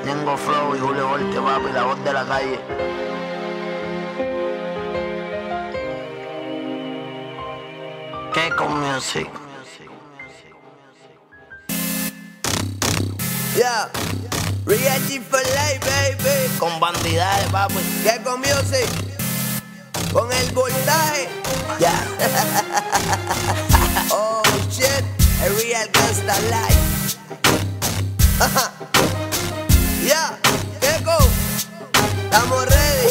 Ñengo Flow y Julio Voltio, papi, la voz de la calle. Keiko Music. Yeah, Real G for life, baby. Con bandidades, papi. Keiko Music. Con el voltaje. Ya. Oh shit, a real gangsta life. Yeah, Keiko. Estamos ready.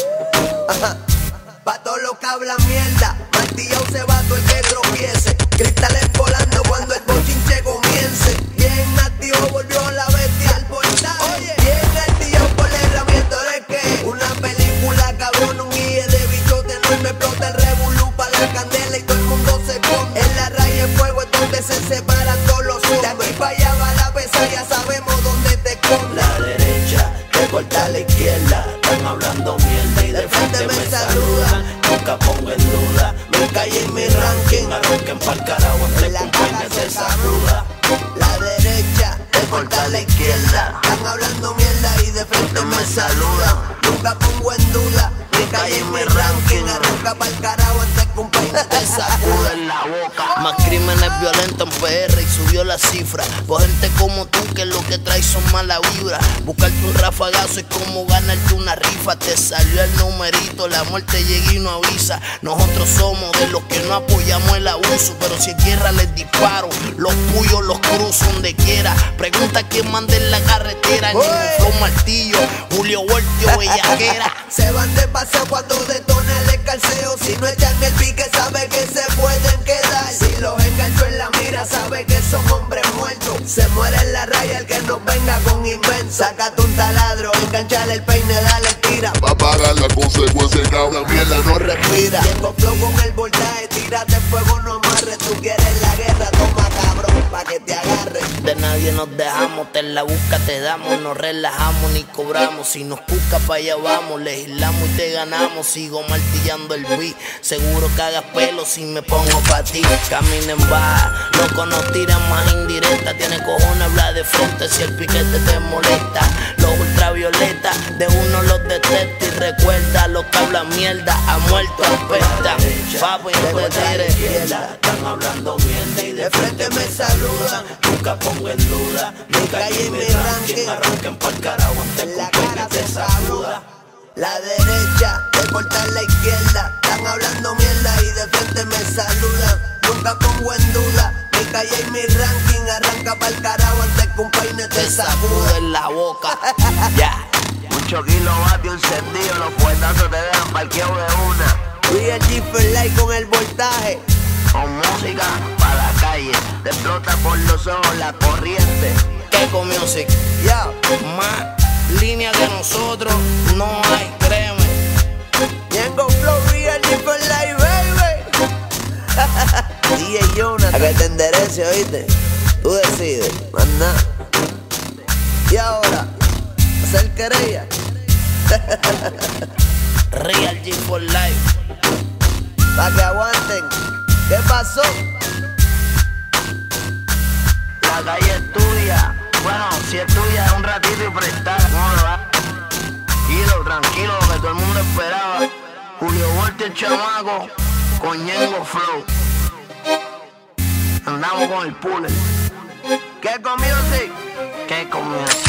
Pa' todos los que hablan mierda. Martillao se va todo el que tropiece. Cristales volando cuando el bochinche comience. Bien activo volvió la bestia al voltaje. Bien activo por la herramienta de que una película cabrón, un guille de bichote enorme. Explota el revolú pa' la candela y todo el mundo se come. En la raya de fuego es donde se separan todos los hombres. De aquí pa' allá va la pesa, ya sabemos dónde te come. La derecha te corta a la izquierda. Están hablando mierda y de frente me saludan. Nunca pongo en duda mi calle y mi ranking. Arranquen pa'l carajo antes que un peine se saluda. La derecha Te corta a la izquierda. están hablando mierda y de frente me saludan. Nunca pongo en duda mi calle y mi ranking. Arranca pa'l carajo antes que un peine te sacuda. En la boca. Más crímenes violentos en PR y subió la cifra. Por gente como tú que lo que traes son mala vibra. Buscarte un rafagazo es como ganarte una rifa. Te salió el numerito, la muerte llega y no avisa. Nosotros somos de los que no apoyamos el abuso, pero si es guerra les disparo. Los puyos los cruzo donde quiera. Pregunta quién manda en la carretera. Ñengo Flow Martillo, Julio Voltio, bellaquera. Se van de paseo cuando detona el escalceo. Si no echan el pique sabe que se pueden quedar. Si los engancho en la mira sabe que son hombres muertos. Se muere en la raya el que nos venga con invento. Sácate un taladro, enganchale el peine, dale tira. Va a pagar la consecuencia, cabrón, la mierda no respira. Ñengo Flow con el voltaje, tírate fuego, no amarres. Tú quieres la guerra, toma cabrón, pa' que te agarre. De nadie nos dejamos, te la busca, te damos. No relajamos ni cobramos. Si nos busca pa' allá vamos, legislamos y te ganamos. Sigo martillando el beat, seguro que hagas pelo si me pongo pa' ti. Caminen baja, loco nos tiran más indirecta. Tiene cojones hablar de frente si el piquete te molesta. Los ultravioletas de uno los detesta. Y recuerda, los que hablan mierda a muerto apestan. Papi, no te tires. Están hablando mierda y De frente me saludan, nunca pongo en duda mi calle y mi ranking. Arranquen pa'l carajo antes que la un cara peine se te saluda. saluda. La derecha te corta la izquierda. Están hablando mierda y de frente me saludan. Nunca pongo en duda mi calle y mi ranking. Arranca pa'l carajo antes que un peine te Te sacude sacuda. en la boca. Ya. Mucho kilovatios encendidos, los puestazos te dejan parqueado de una. Real G for life con el voltaje. Con música pa' la calle, te explota por los ojos la corriente. Keiko Music, Ya, más línea que nosotros no hay, créeme. Ñengo Flow, Real G for life, baby. DJ Jonathan. A que te enderece, oíste. Tú decides, más nada. Y ahora, hacer querella. Real G for life. Pa' que aguanten. ¿Qué pasó? La calle es tuya. Bueno, si es tuya es un ratito y prestada. ¿Cómo lo va? Tranquilo, lo que todo el mundo esperaba. Julio Voltio el chamaco con Ñengo Flow. Andamos con el puller. ¿Qué Music? Keiko Music.